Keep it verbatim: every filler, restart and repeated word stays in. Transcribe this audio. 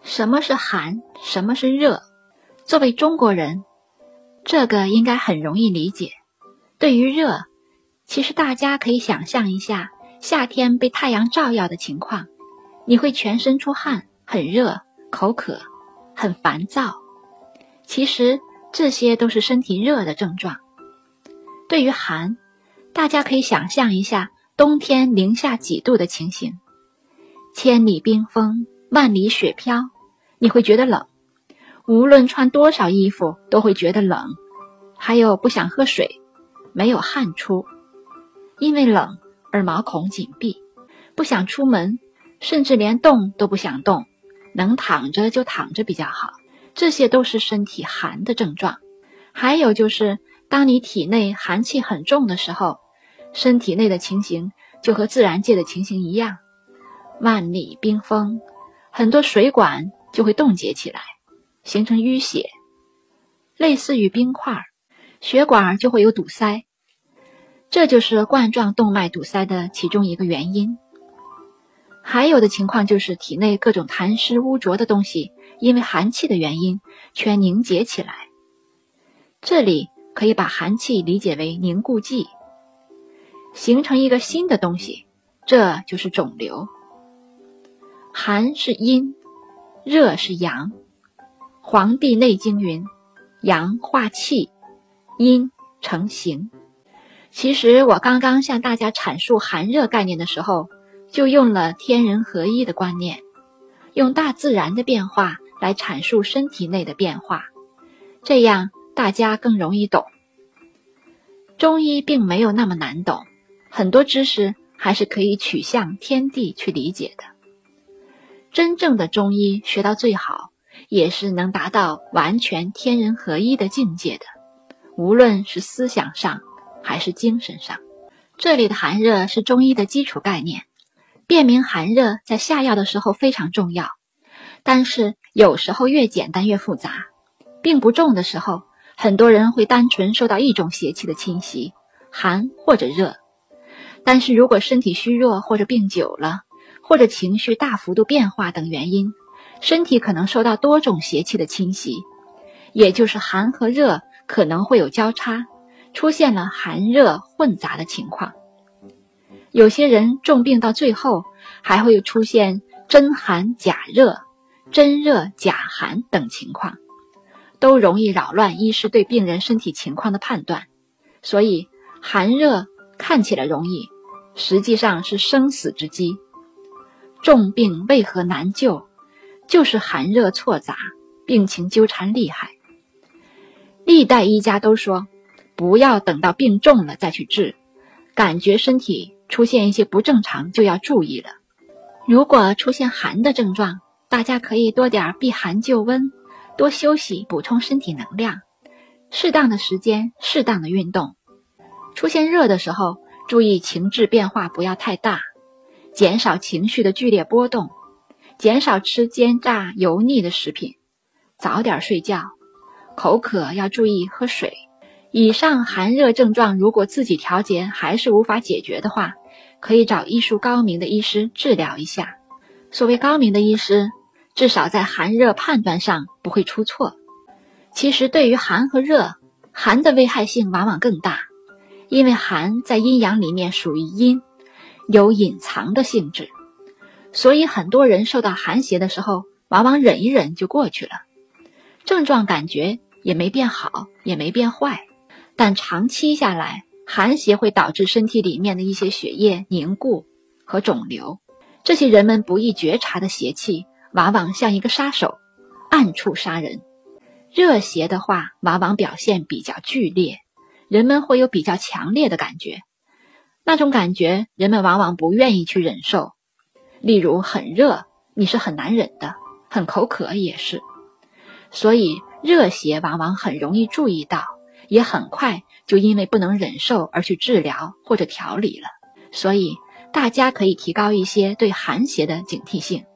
什么是寒，什么是热？作为中国人，这个应该很容易理解。对于热，其实大家可以想象一下夏天被太阳照耀的情况，你会全身出汗，很热，口渴，很烦躁。其实这些都是身体热的症状。对于寒，大家可以想象一下冬天零下几度的情形，千里冰封，万里雪飘，你会觉得冷，无论穿多少衣服都会觉得冷，还有不想喝水，没有汗出，因为冷而毛孔紧闭，不想出门，甚至连动都不想动，能躺着就躺着比较好。这些都是身体寒的症状。还有就是当你体内寒气很重的时候，身体内的情形就和自然界的情形一样，万里冰封，很多水管就会冻结起来，形成淤血，类似于冰块，血管就会有堵塞，这就是冠状动脉堵塞的其中一个原因。还有的情况就是体内各种痰湿污浊的东西因为寒气的原因全凝结起来，这里可以把寒气理解为凝固剂，形成一个新的东西，这就是肿瘤。寒是阴，热是阳。黄帝内经云，阳化气，阴成形。其实我刚刚向大家阐述寒热概念的时候，就用了天人合一的观念，用大自然的变化来阐述身体内的变化，这样大家更容易懂。中医并没有那么难懂，很多知识还是可以取向天地去理解的。真正的中医学到最好，也是能达到完全天人合一的境界的，无论是思想上还是精神上。这里的寒热是中医的基础概念，辨明寒热在下药的时候非常重要，但是有时候越简单越复杂。病不重的时候，很多人会单纯受到一种邪气的侵袭，寒或者热。但是如果身体虚弱或者病久了，或者情绪大幅度变化等原因，身体可能受到多种邪气的侵袭，也就是寒和热可能会有交叉，出现了寒热混杂的情况。有些人重病到最后还会出现真寒假热、真热假寒等情况，都容易扰乱医师对病人身体情况的判断。所以寒热看起来容易，实际上是生死之机。重病为何难救，就是寒热错杂，病情纠缠厉害。历代医家都说，不要等到病重了再去治，感觉身体出现一些不正常就要注意了。如果出现寒的症状，大家可以多点避寒救温，多休息补充身体能量，适当的时间适当的运动。出现热的时候，注意情志变化不要太大，减少情绪的剧烈波动，减少吃煎炸油腻的食品，早点睡觉，口渴要注意喝水。以上寒热症状如果自己调节还是无法解决的话，可以找医术高明的医师治疗一下。所谓高明的医师，至少在寒热判断上不会出错。其实对于寒和热，寒的危害性往往更大，因为寒在阴阳里面属于阴，有隐藏的性质，所以很多人受到寒邪的时候，往往忍一忍就过去了，症状感觉也没变好，也没变坏。但长期下来，寒邪会导致身体里面的一些血液凝固和肿瘤，这些人们不易觉察的邪气，往往像一个杀手，暗处杀人。热邪的话，往往表现比较剧烈，人们会有比较强烈的感觉，那种感觉人们往往不愿意去忍受。例如很热，你是很难忍的，很口渴也是。所以热邪往往很容易注意到，也很快就因为不能忍受而去治疗或者调理了。所以大家可以提高一些对寒邪的警惕性。